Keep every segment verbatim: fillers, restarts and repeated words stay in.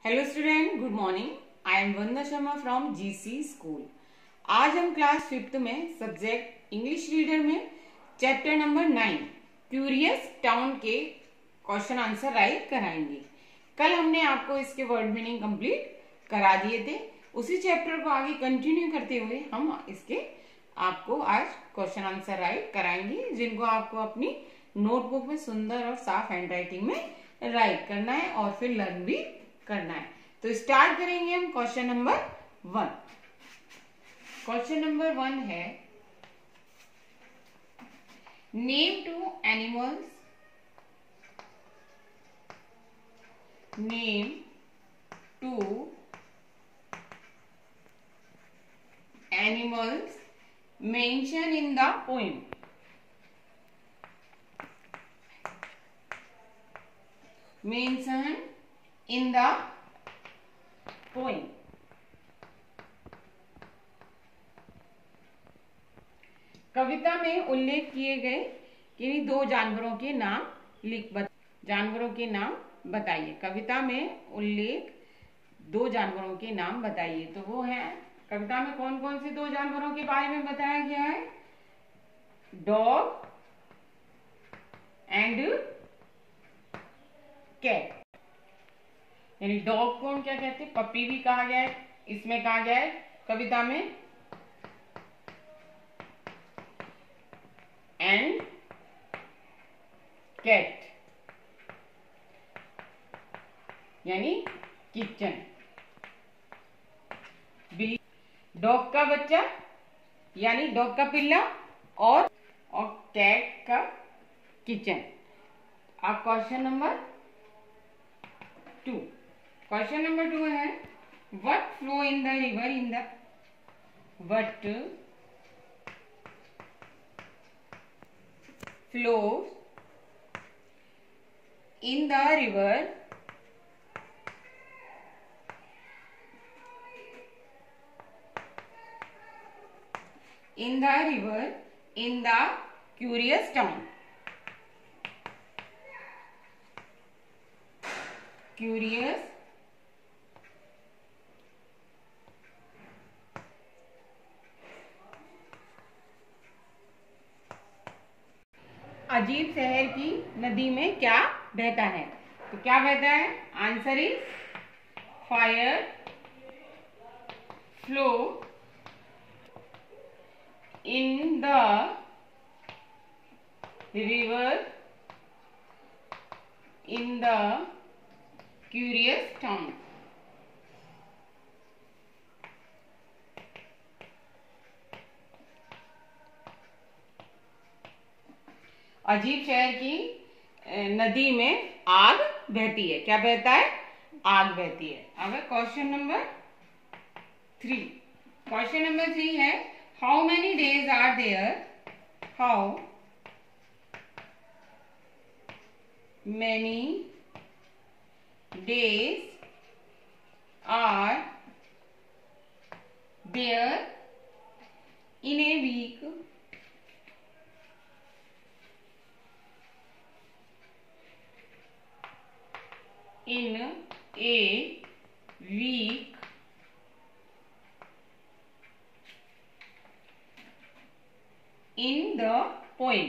Hello student, good morning. I am Vandana Sharma from GC school. आज हम class fifth में subject English reader में chapter number nine curious town के question answer write कराएंगे। कल हमने आपको इसके वर्ड मीनिंग कंप्लीट करा दिए थे। उसी चैप्टर को आगे कंटिन्यू करते हुए हम इसके आपको आज क्वेश्चन आंसर राइट कराएंगे, जिनको आपको अपनी नोटबुक में सुंदर और साफ हैंड राइटिंग में राइट करना है और फिर लर्न भी करना है। तो स्टार्ट करेंगे हम question number one. Question number one है, name two animals name two animals mention in the poem. Mention in the poem. कविता में उल्लेख किए गए किन्हीं दो जानवरों के नाम लिख बत, जानवरों के नाम बताइए। कविता में उल्लेख दो जानवरों के नाम बताइए। तो वो है, कविता में कौन कौन से दो जानवरों के बारे में बताया गया है? Dog and cat. यानी डॉग को हम क्या कहते हैं? पपी भी कहा गया है। इसमें कहा गया है कविता में, एंड कैट यानी किचन। डॉग का बच्चा यानी डॉग का पिल्ला और और कैट का किचन। अब question number two. Question number two है, what flow in the river in the what flows in the river in the river in the curious town। curious अजीब शहर की नदी में क्या बहता है? तो क्या बहता है? Answer is fire flow in the river in the curious town। अजीब शहर की नदी में आग बहती है। क्या बहता है? आग बहती है। अब question number three. Question number three है, how many days are there how many days are there in a week in a week in the poem।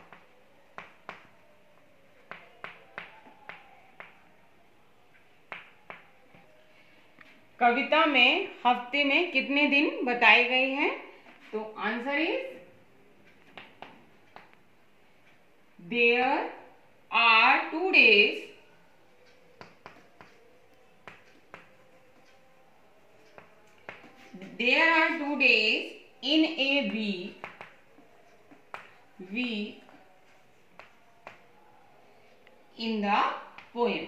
कविता में हफ्ते में कितने दिन बताए गए हैं? तो answer is, there are two days there are two days in a week week in the poem।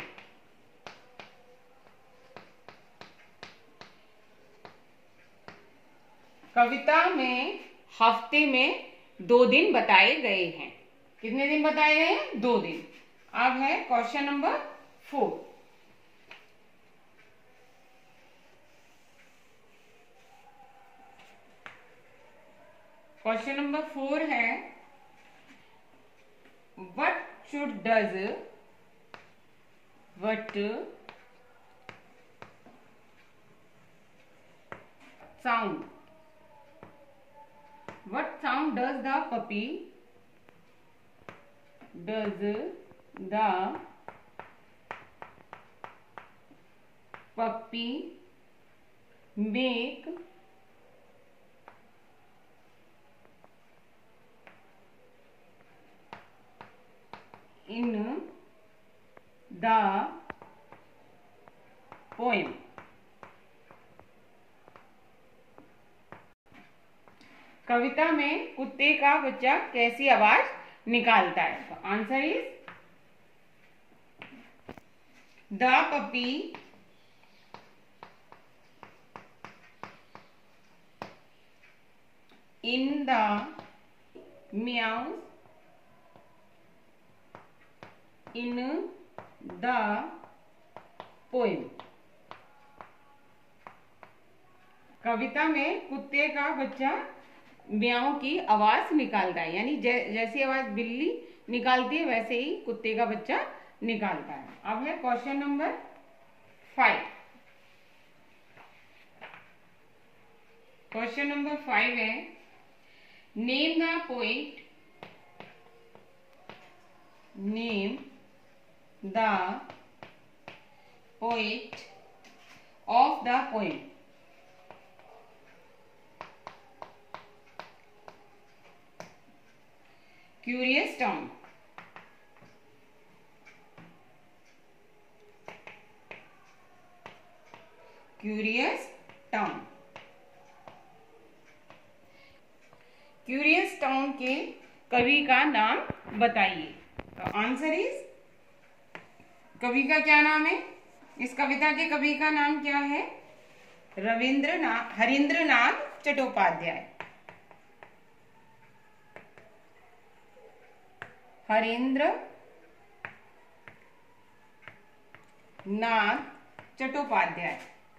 कविता में हफ्ते में दो दिन बताए गए हैं। कितने दिन बताए गए हैं? दो दिन। अब है question number four. Question number four है, what should does what sound? What sound does the puppy does the puppy make in the poem? कविता में कुत्ते का बच्चा कैसी आवाज निकालता है? तो answer is the puppy in the meows in the poem. कविता में कुत्ते का बच्चा म्याऊ की आवाज निकालता है, यानी जै, जैसी आवाज बिल्ली निकालती है वैसे ही कुत्ते का बच्चा निकालता है. अब है question number five. Question number five है, name the poet name the poet of the poem. Curious town. Curious town. Curious town के कवि का नाम बताइए. तो आंसर इज, कवि का क्या नाम है? इस कविता के कवि का नाम क्या है? रविंद्रनाथ हरींद्रनाथ चट्टोपाध्याय. हरींद्र नाथ चट्टोपाध्याय.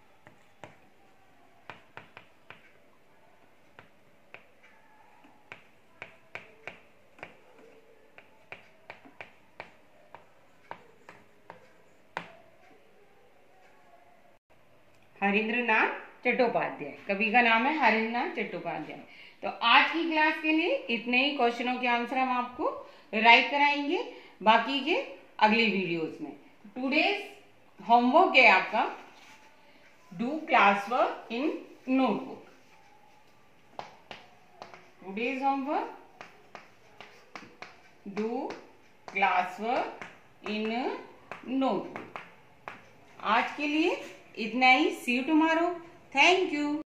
हरींद्रनाथ चट्टोपाध्याय, कवि का नाम है हरींद्रनाथ चट्टोपाध्याय. तो आज की क्लास के लिए इतने ही क्वेश्चनों के आंसर हम आपको राइट कराएंगे बाकी के अगली वीडियोस में. टुडेज होमवर्क है आपका, do class work in notebook. Today's homework, do class work in notebook. आज के लिए इतना ही. See you tomorrow. Thank you.